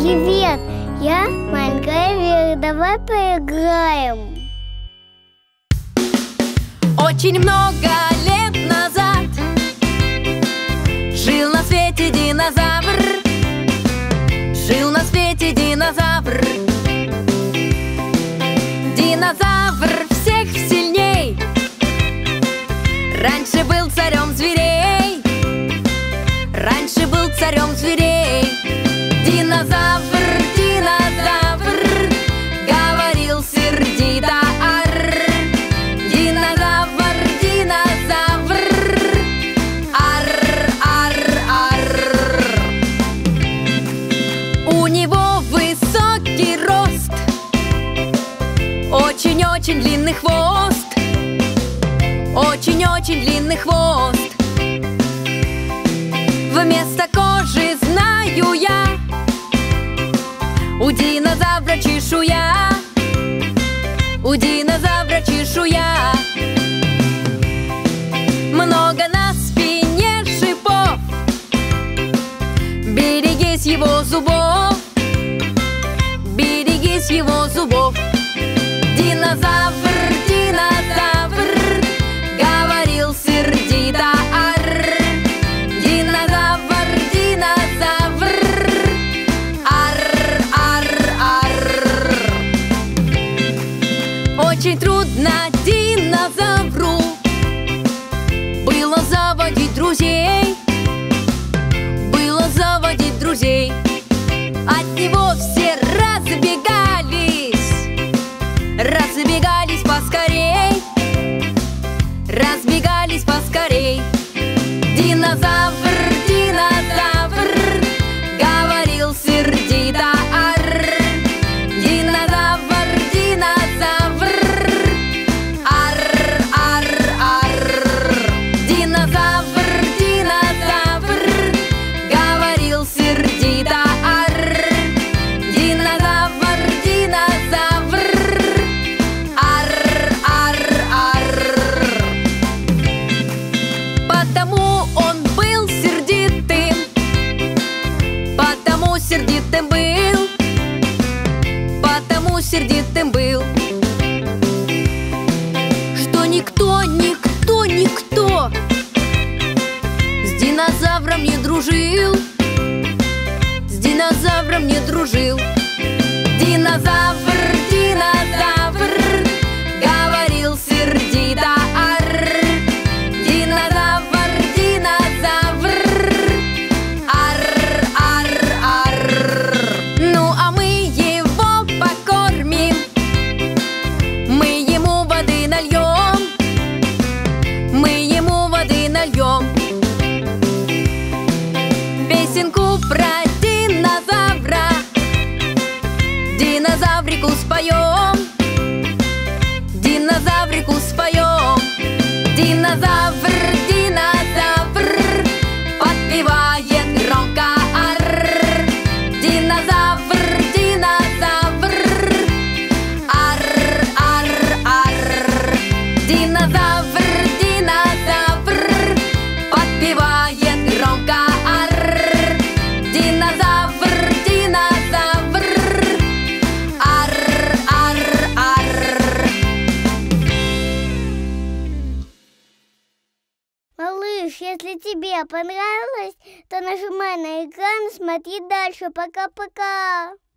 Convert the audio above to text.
Привет, я маленькая Вера, давай поиграем. Очень много лет назад жил на свете динозавр. Жил на свете динозавр. Динозавр всех сильней. Раньше был царем зверей. Раньше был царем зверей. Динозавр, динозавр, говорил сердито ар. Динозавр, динозавр, ар, ар, ар. У него высокий рост, очень-очень длинный хвост. Очень-очень длинный хвост. Вместо кожи, знаю я, у динозавра чешуя. У динозавра чешуя. Много на спине шипов. Берегись его зубов. Берегись его зубов. Динозавр, динозавр, говорил сердито ар. Динозавр, динозавр, ар, ар, ар. Очень трудно динозавру было заводить друзей. Было заводить друзей. От него все разбегались. Разбегались поскорей. Разбегались поскорей. Динозавр, динозавр, говорил сердито ар. Динозавр, динозавр, ар, ар, ар. Динозавр, динозавр, говорил сердито ар. Динозавр, динозавр, ар, ар, ар. Потому он был сердитым. Потому сердитым был. Потому сердитым был. Что никто, никто, никто с динозавром не дружил. С динозавром не дружил. Динозавр, динозавр, говорил сердито ар. Динозавр, динозавр, ар, ар, ар. Ну а мы его покормим. Мы ему воды нальем. Мы ему воды нальем. Песенку про динозавра динозаврику споем. Динозаврику споем. Динозавр, динозавр, подпевает громко ар. Динозавр, динозавр, ар, ар, ар. Динозавр, динозавр, подпевает громко ар. Динозавр, динозавр, ар, ар, ар. Малыш, если тебе понравилось, то нажимай на экран и смотри дальше. Пока-пока.